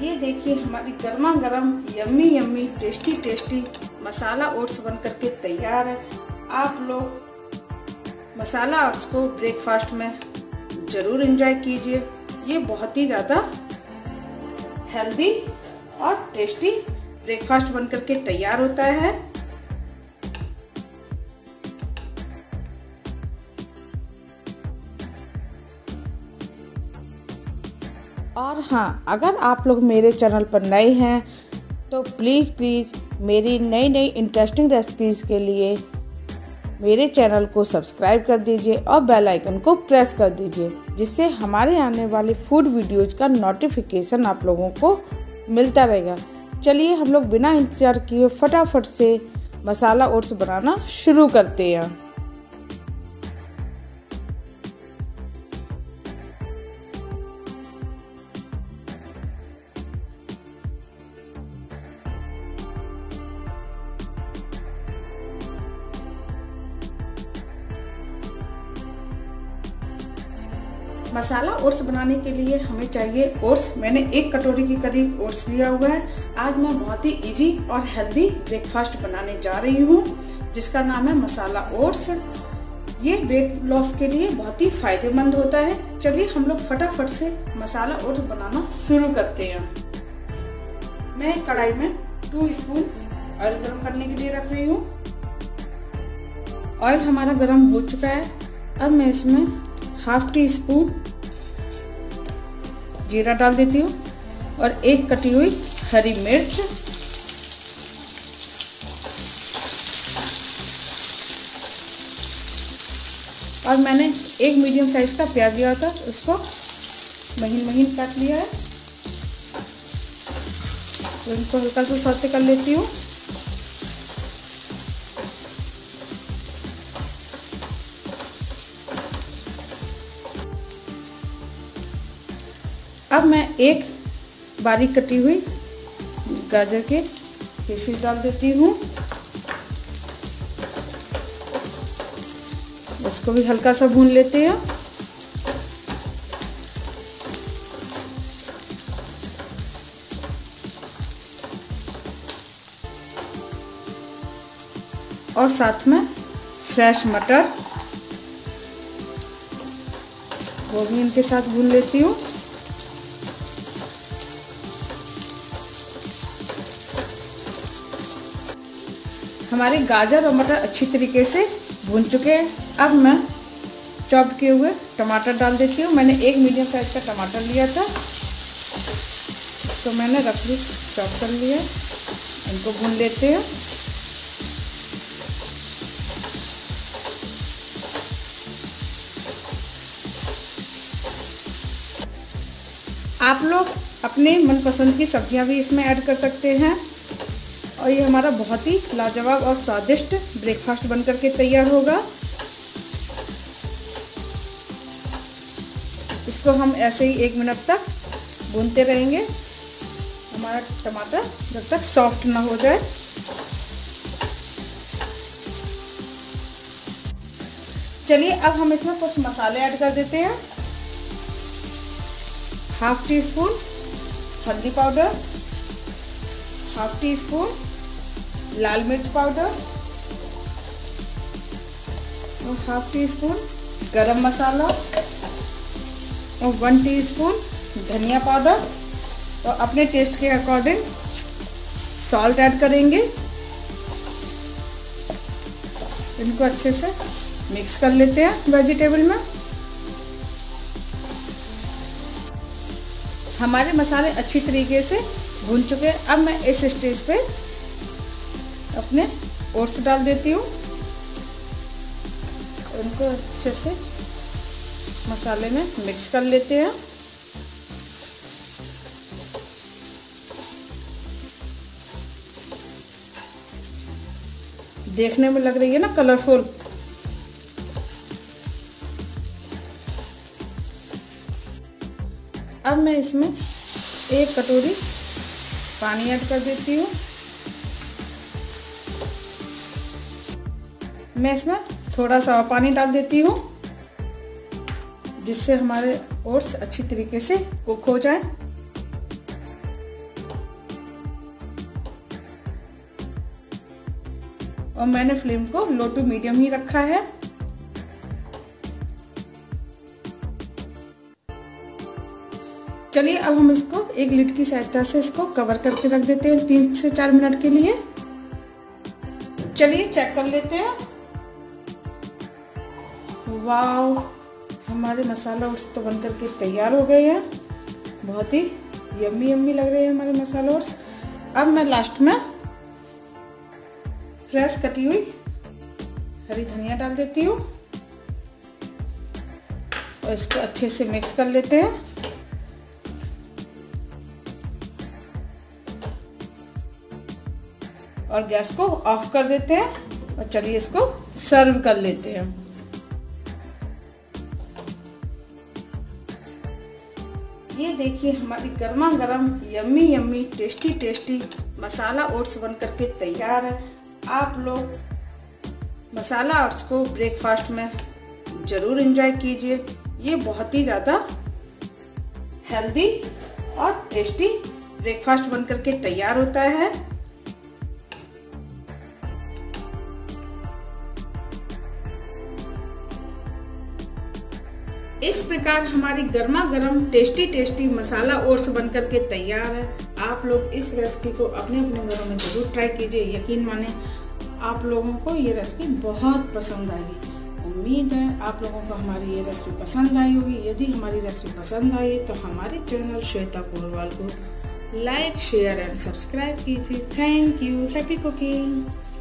ये देखिए हमारी गर्मा गर्म yummy yummy tasty tasty masala oats बन करके तैयार है। आप लोग मसाला ओट्स को ब्रेकफास्ट में ज़रूर एंजॉय कीजिए। ये बहुत ही ज़्यादा हेल्दी और टेस्टी ब्रेकफास्ट बन करके तैयार होता है। और हाँ, अगर आप लोग मेरे चैनल पर नए हैं तो प्लीज़ मेरी नई नई इंटरेस्टिंग रेसिपीज़ के लिए मेरे चैनल को सब्सक्राइब कर दीजिए और बेल आइकन को प्रेस कर दीजिए, जिससे हमारे आने वाले फूड वीडियोज़ का नोटिफिकेशन आप लोगों को मिलता रहेगा। चलिए हम लोग बिना इंतज़ार किए फटाफट से मसाला ओट्स बनाना शुरू करते हैं। मसाला ओट्स बनाने के लिए हमें चाहिए ओट्स। मैंने 1 कटोरी के करीब ओट्स लिया हुआ है। आज मैं बहुत ही इजी और हेल्दी ब्रेकफास्ट बनाने जा रही हूँ, जिसका नाम है मसाला ओट्स। ये वेट लॉस के लिए बहुत ही फायदेमंद होता है। चलिए हम लोग फटाफट से मसाला ओट्स बनाना शुरू करते हैं। मैं कढ़ाई में 2 स्पून ऑयल गर्म करने के लिए रख रही हूँ। ऑयल हमारा गर्म हो चुका है। अब मैं इसमें ½ टी स्पून जीरा डाल देती हूँ और 1 कटी हुई हरी मिर्च, और मैंने 1 मीडियम साइज का प्याज लिया था, उसको महीन महीन काट लिया है। तो इनको हल्का सा सौते कर लेती हूँ। अब मैं 1 बारीक कटी हुई गाजर के पीसेस डाल देती हूँ। इसको भी हल्का सा भून लेते हैं। और साथ में फ्रेश मटर, वो भी इनके साथ भून लेती हूँ। हमारे गाजर और मटर अच्छी तरीके से भून चुके हैं। अब मैं चॉप किए हुए टमाटर डाल देती हूँ। मैंने 1 मीडियम साइज का टमाटर लिया था, तो मैंने रफली चॉप कर लिया। इनको भून लेते हैं। आप लोग अपने मनपसंद की सब्जियां भी इसमें ऐड कर सकते हैं और ये हमारा बहुत ही लाजवाब और स्वादिष्ट ब्रेकफास्ट बनकर के तैयार होगा। इसको हम ऐसे ही 1 मिनट तक भूनते रहेंगे, हमारा टमाटर जब तक सॉफ्ट ना हो जाए। चलिए अब हम इसमें कुछ मसाले ऐड कर देते हैं। ½ टी स्पून हल्दी पाउडर, ½ टी स्पून लाल मिर्च पाउडर और ½ टी स्पून गरम मसाला और 1 टीस्पून धनिया पाउडर, और अपने टेस्ट के अकॉर्डिंग सॉल्ट ऐड करेंगे। इनको अच्छे से मिक्स कर लेते हैं वेजिटेबल में। हमारे मसाले अच्छी तरीके से भून चुके हैं। अब मैं इस स्टेज पे अपने ओट्स डाल देती हूँ। उनको अच्छे से मसाले में मिक्स कर लेते हैं। देखने में लग रही है ना कलरफुल। अब मैं इसमें 1 कटोरी पानी ऐड कर देती हूँ। मैं इसमें थोड़ा सा और पानी डाल देती हूँ, जिससे हमारे ओट्स अच्छी तरीके से कुक हो जाए। और मैंने फ्लेम को लो टू मीडियम ही रखा है। चलिए अब हम इसको एक लिड की सहायता से इसको कवर करके रख देते हैं 3 से 4 मिनट के लिए। चलिए चेक कर लेते हैं। वाव, हमारे मसाला ओट्स तो बनकर के तैयार हो गए हैं। बहुत ही यम्मी यम्मी लग रहे हैं हमारे मसाला ओट्स। अब मैं लास्ट में फ्रेश कटी हुई हरी धनिया डाल देती हूँ और इसको अच्छे से मिक्स कर लेते हैं। और गैस को ऑफ कर देते हैं और चलिए इसको सर्व कर लेते हैं। ये देखिए हमारी गर्मा गर्म yummy yummy tasty tasty masala oats बनकर के तैयार है। आप लोग मसाला ओट्स को ब्रेकफास्ट में जरूर एंजॉय कीजिए। ये बहुत ही ज़्यादा हेल्दी और टेस्टी ब्रेकफास्ट बनकर के तैयार होता है। इस प्रकार हमारी गर्मा गर्म टेस्टी टेस्टी मसाला ओट्स बनकर के तैयार है। आप लोग इस रेसिपी को अपने अपने घरों में जरूर ट्राई कीजिए। यकीन माने आप लोगों को ये रेसिपी बहुत पसंद आएगी। उम्मीद है आप लोगों को हमारी ये रेसिपी पसंद आई होगी। यदि हमारी रेसिपी पसंद आई तो हमारे चैनल श्वेता पोरवाल को लाइक शेयर एंड सब्सक्राइब कीजिए। Thank you. Happy cooking.